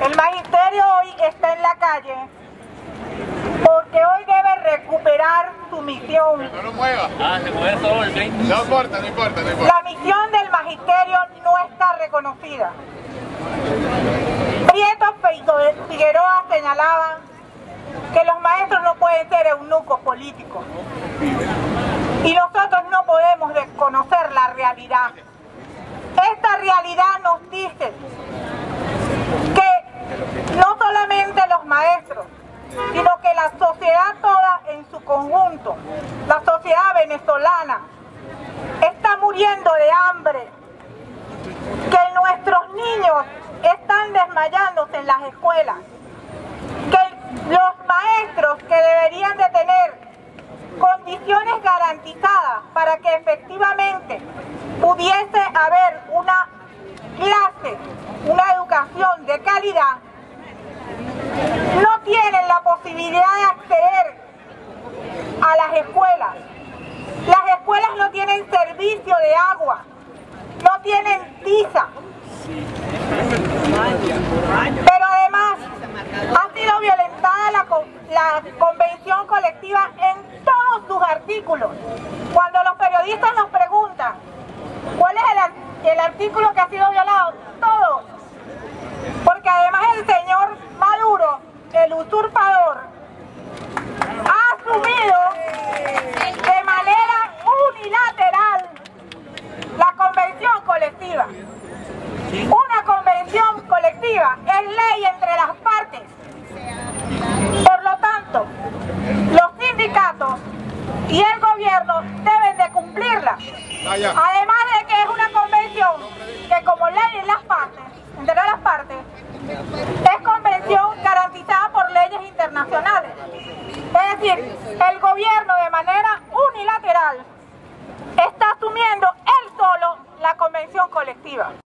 El magisterio hoy está en la calle porque hoy debe recuperar su misión. Que no lo mueva. Se mueve solo el 20. No importa. La misión del magisterio no está reconocida. Prieto Figueroa señalaba que los maestros no pueden ser eunucos políticos. Y nosotros no podemos desconocer la realidad. Esta realidad nos dice que no solamente los maestros, sino que la sociedad toda en su conjunto, la sociedad venezolana, está muriendo de hambre, que nuestros niños están desmayándose en las escuelas, que los maestros que deberían de tener condiciones garantizadas para que efectivamente pudiese haber una clase, una educación de calidad, no tienen la posibilidad de acceder a las escuelas. Las escuelas no tienen servicio de agua, no tienen tiza. Pero además ha sido violentada la convención colectiva en todos sus artículos. Cuando los periodistas nos preguntan cuál es el artículo que ha sido violado, todos. Porque además el señor Maduro, el usurpador, ha asumido de manera unilateral la convención colectiva. Una convención colectiva es ley entre las partes. Por lo tanto, los sindicatos y el gobierno deben de cumplirla. Además de que es una convención que como ley en las partes, entre las partes, es convención garantizada por leyes internacionales. Es decir, el gobierno de manera unilateral está asumiendo él solo la convención colectiva.